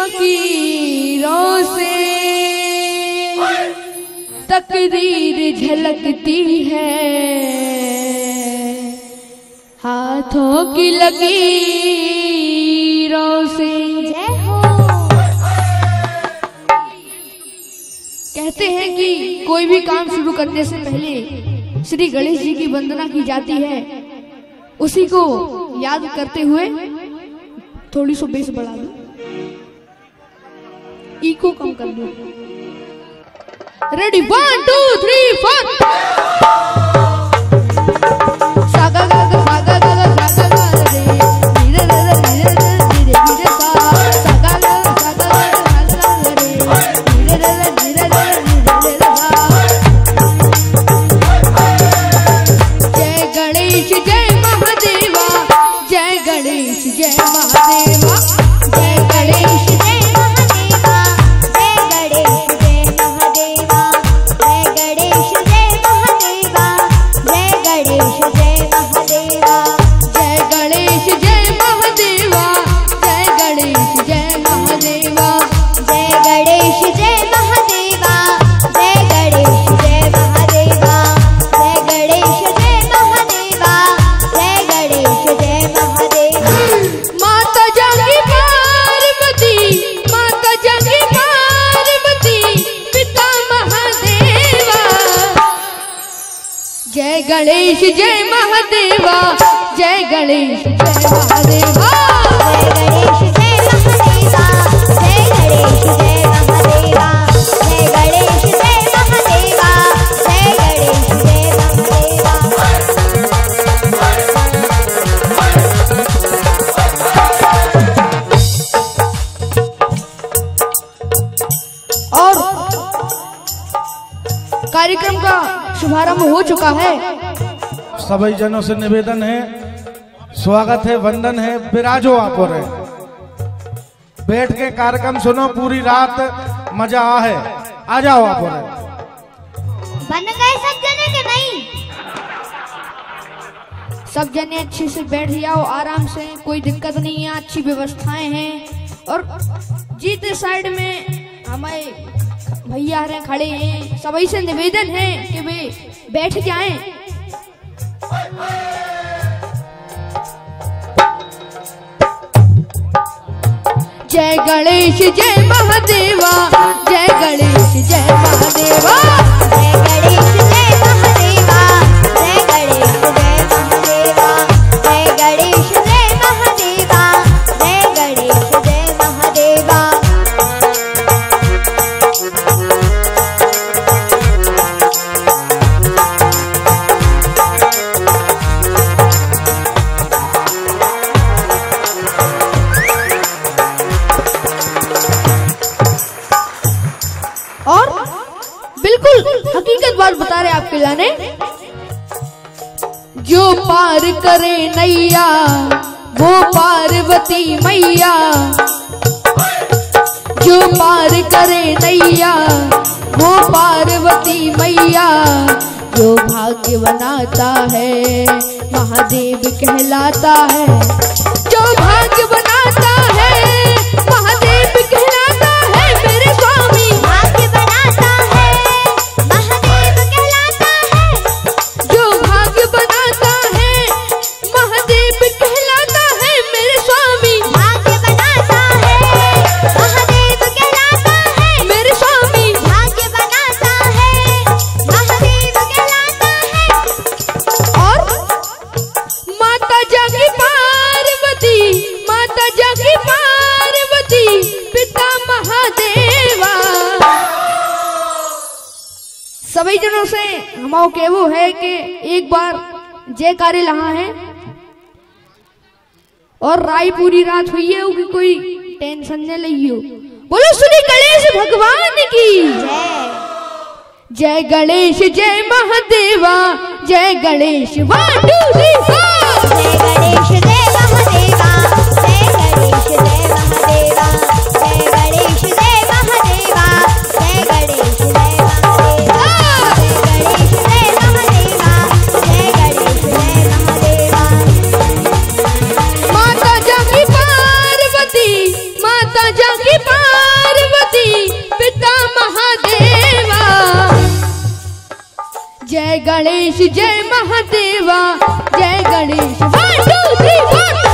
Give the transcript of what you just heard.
फकीरों से तकदीर झलकती है, हाथों की लकीरों से। जय हो। कहते हैं कि कोई भी काम शुरू करने से पहले श्री गणेश जी की वंदना की जाती है। उसी को याद करते हुए थोड़ी सी बेस बढ़ा दो, इको कम कर दो। रेडी 1 2 3 4। सागा गा गा सागा गा गा सागा गा रे धीरे धीरे धीरे धीरे धीरे सा सागा गा सागा गा सागा गा रे धीरे धीरे धीरे धीरे सा। जय गणेश जय महादेवा, जय गणेश जय महादेवा, जय गणेश जय महादेवा, जय गणेश जय महादेवा, जय गणेश जय महादेवा, जय गणेश जय महादेवा, जय गणेश जय महादेवा, जय गणेश जय महादेवा, जय गणेश जय महादेवा, जय गणेश जय महादेवा, जय गणेश जय महादेवा, जय गणेश जय महादेवा। माता जागी पार्वती, माता जागी पार्वती, पिता महादेवा। जय गणेश जय महादेवा, जय गणेश जय महादेवा, जय गणेश जय महादेवा, जय गणेश जय महादेवा, जय गणेश जय महादेवा, जय गणेश जय महादेवा। और कार्यक्रम का शुभारंभ हो चुका है। सभी जनों से निवेदन है, स्वागत है, वंदन है, विराजो आप और बैठ के कार्यक्रम सुनो, पूरी रात मजा है। आ जाओ आप और बन गए सब जने के नहीं? सब जने अच्छे से बैठ जाओ, आराम से, कोई दिक्कत नहीं है, अच्छी व्यवस्थाएं हैं। और जीते साइड में हमारे भैया रहे खड़े हैं, सभी से निवेदन है कि वे बैठ जाएं। जय गणेश जय महादेवा, जय गणेश जय महादेवा, जय गणेश जय महादेवा, जय गणेश जय महादेवा, जय गणेश जय महादेवा, जय गणेश जय महादेवा। और बिल्कुल हकीकत बात बता रहे आपके जाने, जो पार करे नैया वो पार्वती मैया, जो पार करे नैया वो पार्वती मैया, जो भाग्य बनाता है महादेव कहलाता है, जो भाग्य बनाता है महादेव कहलाता है। मेरे स्वामी भाग्य बनाता है महादेव कहलाता है, जो भाग्य बनाता है महादेव कहलाता है। मेरे स्वामी भाग्य बनाता है महादेव कहलाता है, मेरे स्वामी भाग्य बनाता है महादेव कहलाता है। और माता जागी पार्वती, माता जागी पार्वती, पिता महादेवा। सभी जनों से हमारा कहवो है कि एक बार जयकारे लहा है और राय पूरी रात हुई है, कि कोई टेंशन न लियो। बोलो श्री गणेश भगवान की जय गणेश जय महादेवा, जय गणेश 1 2 3 4। जय गणेश जय महादेवा, जय गणेश जय महादेवा, जय गणेश जय महादेवा, जय गणेश जय महादेवा, जय गणेश जय महादेवा, जय गणेश जय महादेवा। माता जागी पार्वती, माता जागी पार्वती, जय गणेश जय महादेवा जय गणेश 1 2 3 4